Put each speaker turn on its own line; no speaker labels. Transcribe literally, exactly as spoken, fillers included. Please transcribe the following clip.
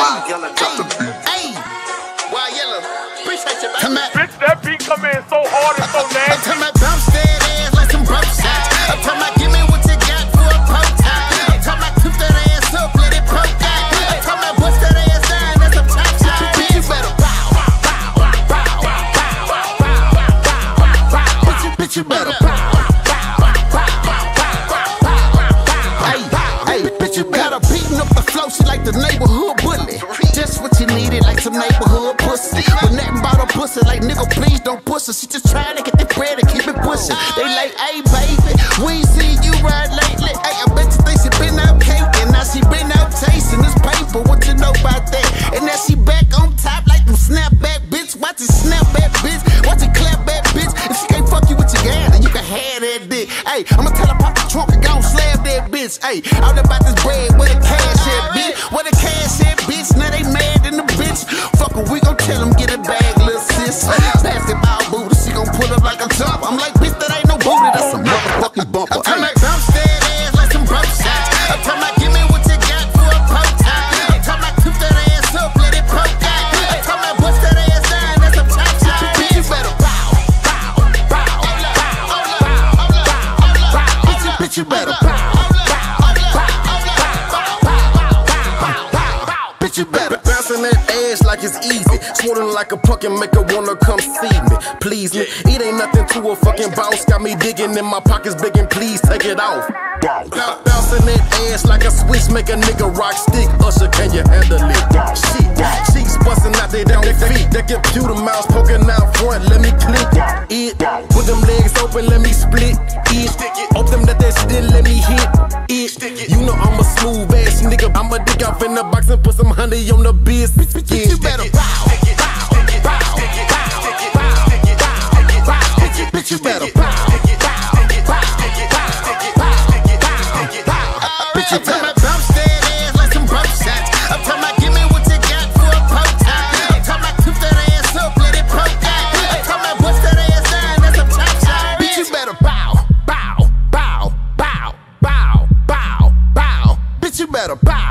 Hey, Wild Yellow, appreciate you, baby.
Bitch, that beat come in so hard and so nasty.
I'm talking about bounce that ass like some broke shots. I'm talking about give me what you got for a poke time. I'm talking about toot that ass up, let it poke out. I'm talking about bust that ass down, that's some top shot. Bitch, you better bow, bow, bow, bow, bow, bow, bow, bow. Bitch, you, bitch, you better bow, bow, bow, bow, bow. Hey, hey, bitch, you better beating up the flow. She like the neighborhood bully. Just what you needed, like some neighborhood pussy. But nothing about a pussy, like nigga, please don't push her. She just trying to get the bread and keep it pushing. They like, hey baby, we ain't seen you ride lately. Hey, I bet you think she been out caking, now she been out tasting this paper. What you know about that? And now she back on top like them snapback bitch. Watch it snap back bitch, watch it clap back bitch. If she can't fuck you with your gas, then you can have that dick. Hey, I'ma tell her pop the trunk and gon' slab that bitch. Hey, all about this bread, where the cash at, bitch? Where the cash at, bitch? Now they mad in the bitch. Fuck her, we gon' tell them get it bag, little sis. Basketball booty, she gon' pull up like a jump. I'm like, bitch, that ain't no booty, that's a motherfucking bumper. I'm talking about bounce that ass like some broke shots. I'm talking about give me what you got for a poke time. I'm talking about toot that ass up, let it poke out. I'm talking about bust that ass down, that's some top shot. Bitch, you better bow, bow, bow, bow, bow, bow. Bitch, you, bitch, you better bow, bow, bow, bow, bow. Bitch, you better.
Bouncing that ass like it's easy. Swollen like a pumpkin, make her wanna come see me. Please me, it ain't nothing to a fucking bounce. Got me digging in my pockets big and please take it off. Bouncing that ass like a switch, make a nigga rock stick. Usher, can you handle it? Shit, cheeks busting out they down their feet. That computer mouse poking out front, let me click it. With them legs open, let me split it. Open that that still, let me hit it. You know I'm a smooth ass nigga. I'ma dig off in the box and put some honey on the biz.
Bitch, you better bow, bow, bow, bow, bow. Bitch, you better bow, bow, bow, bow. Bitch, you better bounce that ass like some broke shots. I'm talking about give me what you got for a poke time. I'm talking about toot that ass up, let it poke out. I'm talking about bust that ass down, that's some top shot. Bitch, you better bow, bow, bow, bow, bow, bow, bow. Bitch, you better bow.